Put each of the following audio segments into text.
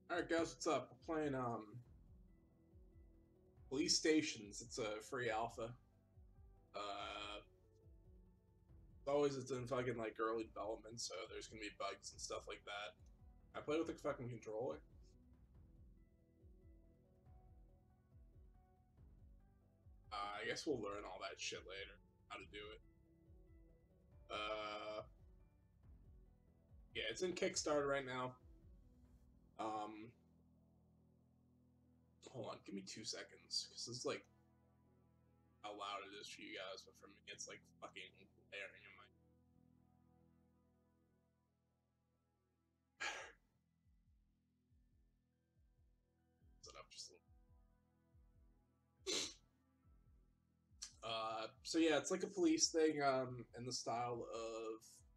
Alright guys, what's up? We're playing Police Stations. It's a free alpha. Uh it's in fucking like early development, so there's gonna be bugs and stuff like that. I play with a fucking controller. I guess we'll learn all that shit later. How to do it. Uh yeah, it's in Kickstarter right now. Um Hold on, give me 2 seconds. Cause it's like how loud it is for you guys, but for me it's like fucking blaring in my set up just a little. So yeah, it's like a police thing, in the style of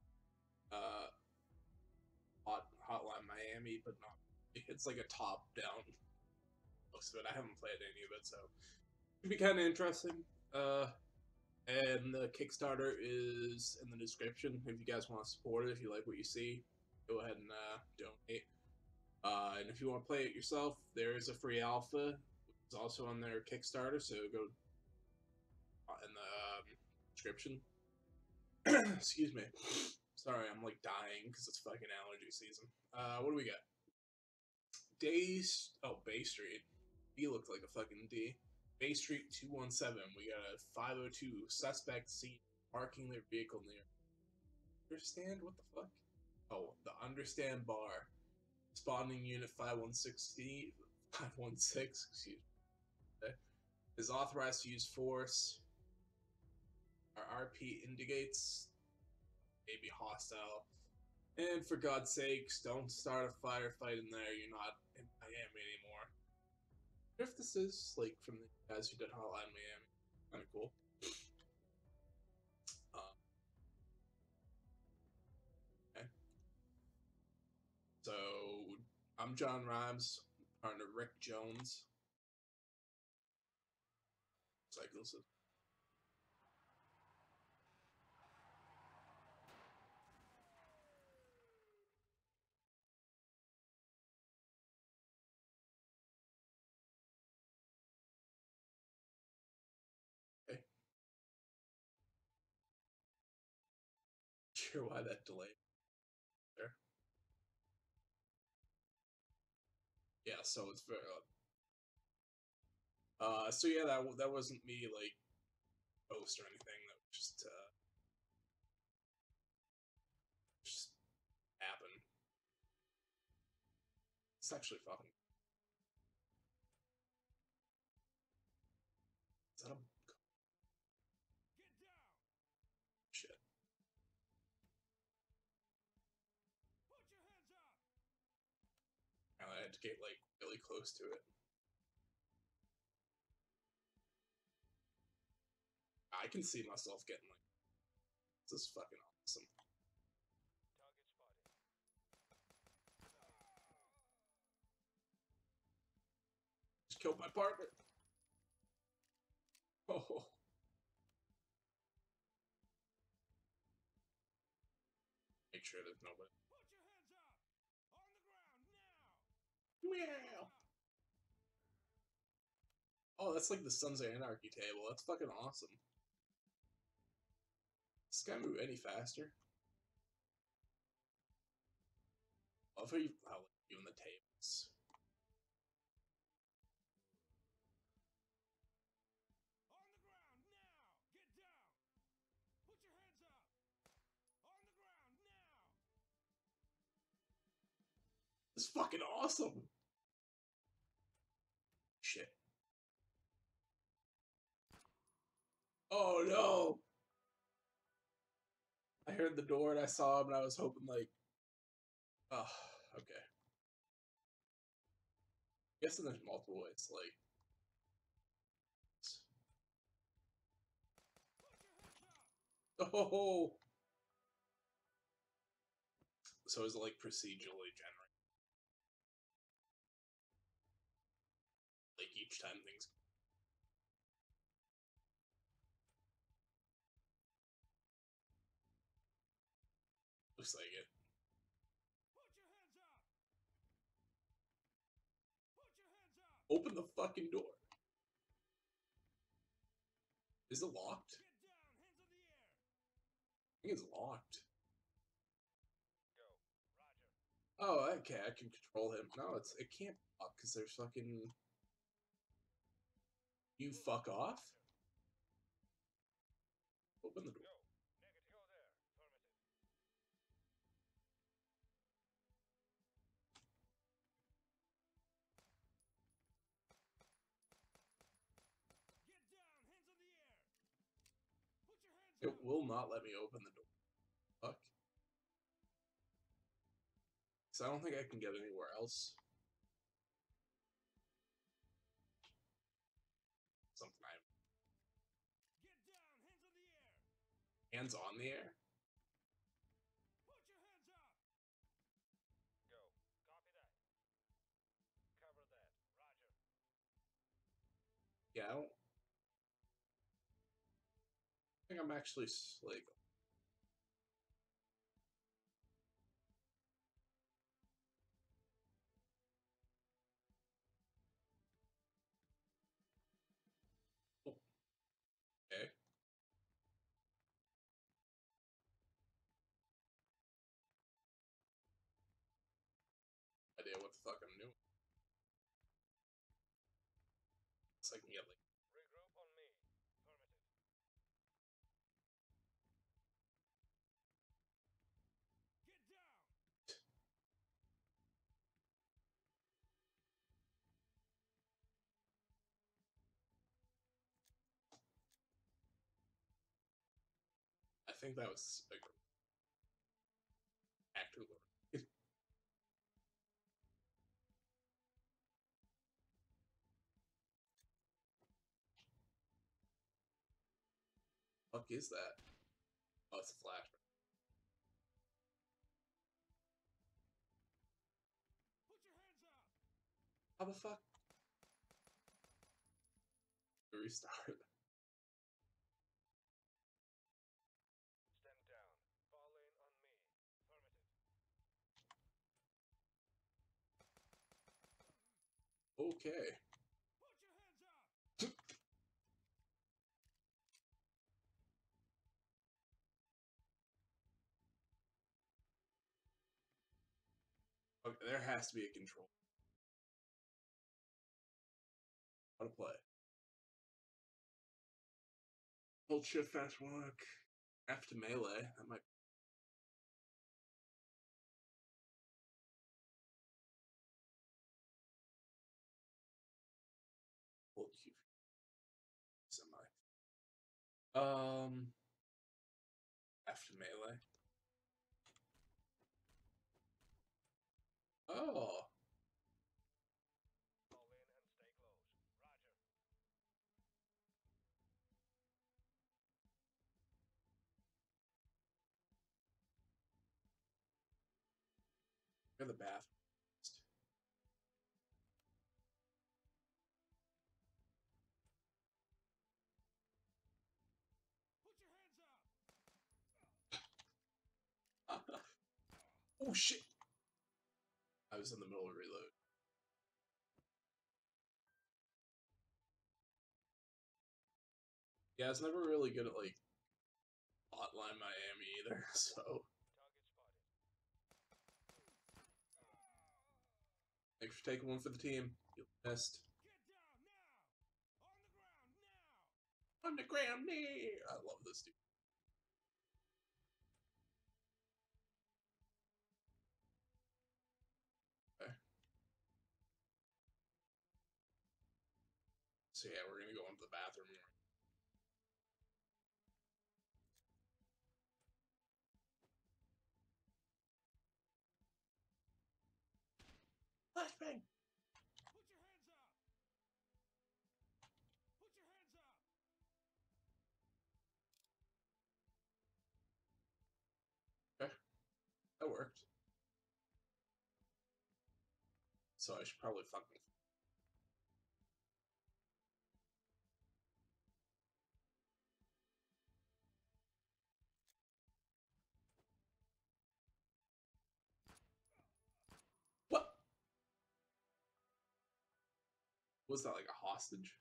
Hotline Miami, but not. It's like a top-down looks of it. I haven't played any of it, so it'd be kind of interesting. And the Kickstarter is in the description if you guys want to support it. If you like what you see, go ahead and donate. And if you want to play it yourself, there is a free alpha, which is also on their Kickstarter. So go in the description. Excuse me. Sorry, I'm like dying because it's fucking allergy season. What do we got? Bay Street. B looked like a fucking D. Bay Street 217. We got a 502 suspect seen parking their vehicle near. Understand? What the fuck? Oh, the Understand bar. Spawning unit 516, 516, excuse me, is authorized to use force. Our RP indicates maybe hostile. And for God's sakes, don't start a firefight in there. You're not in Miami anymore. What if this is like from the guys who did Hotline Miami? Kind of cool. Okay. So I'm John Rhymes, partner Rick Jones. Cyclist. Okay. Sure why that delay there. Yeah, so it's very so yeah, that wasn't me like post or anything. That was just happened. It's actually fucking. Is that a shit? I had to get like really close to it. I can see myself getting like, this is fucking awesome. Just killed my partner. Oh. Make sure there's nobody. Yeah. Oh, that's like the Sons of Anarchy table. That's fucking awesome. Does this guy move any faster? I love how even the tables. It's fucking awesome. Shit. Oh no. I heard the door and I saw him and I was hoping like, oh, okay. I guess there's multiple ways like. Oh. So is it like procedurally generated? Like each time things. Looks like it. Open the fucking door. Is it locked? I think it's locked. Oh, okay, I can control him. No, it can't lock because there's fucking. You fuck off? Open the door. It will not let me open the door. Fuck. So I don't think I can get anywhere else. Something I hands on the air. Yeah, I don't think I'm actually like. Oh, okay. Idea what the fuck I'm doing. So I can get like. I think that was a actor. Fuck is that? Oh, it's a flashback. How the fuck? Restart. Okay. Okay, there has to be a control. How to play. Hold shift fast walk. F to melee. That might. Hold Q. Semi. F to melee. Oh. Go to the bath. Oh shit! I was in the middle of reload. Yeah, I was never really good at like Hotline Miami either, so. Thanks for taking one for the team. You missed. On the ground, I love this dude. Okay. So yeah, we're gonna go into the bathroom. Flashbang. Okay, that worked. So I should probably fucking. What? Was that like a hostage?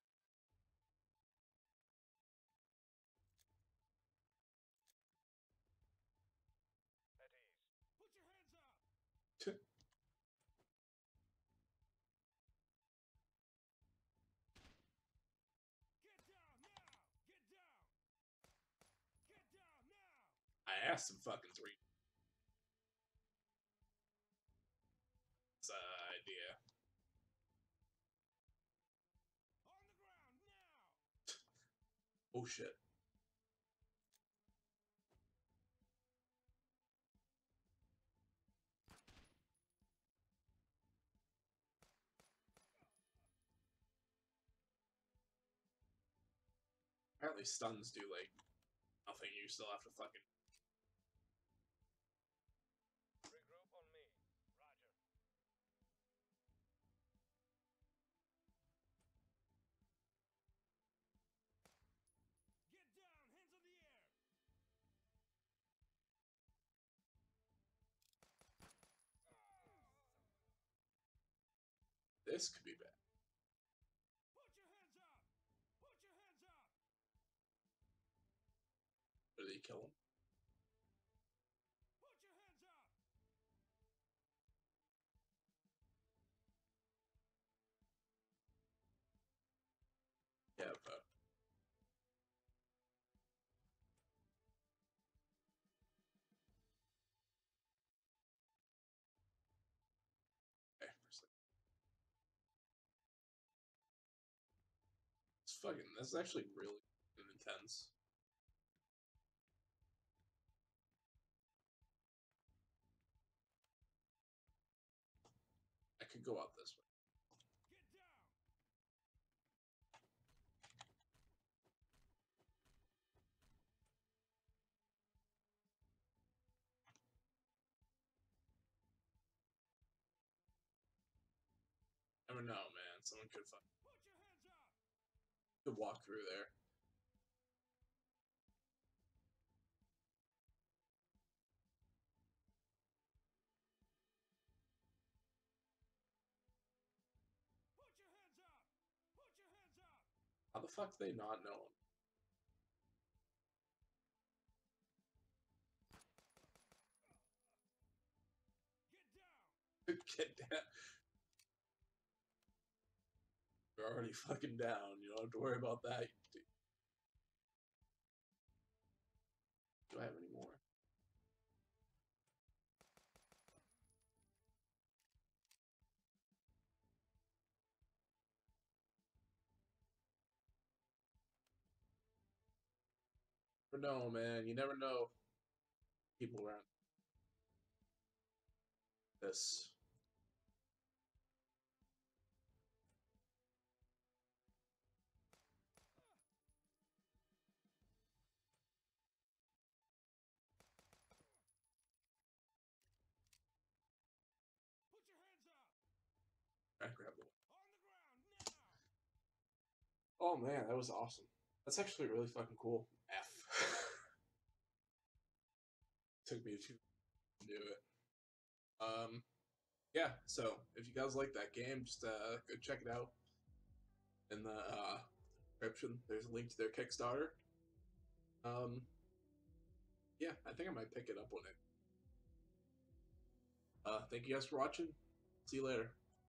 I asked him fucking 3. It's an idea. Oh shit. Apparently stuns do like nothing. You still have to fucking. Regroup on me. Roger. Get down, hands in the air. This could be bad. Put your hands up. Put your hands up. Did he kill him? Put your hands up. Yeah, but. Okay, it's fucking. That's actually really intense. I could go out this way. Get down. Never know, man. Someone could fuck. Put your hands up. Could walk through there. Put your hands up. Put your hands up. How the fuck do they not know him? Get down. Get down. You're already fucking down. You don't have to worry about that. Do I have any more? Never know, man. You never know. People around this. Put your hands up. I grab the. On the ground now. Oh man, that was awesome. That's actually really fucking cool. F. Took me to do it. Yeah. So if you guys like that game, just go check it out in the description. There's a link to their Kickstarter. Yeah, I think I might pick it up on it. Thank you guys for watching. See you later.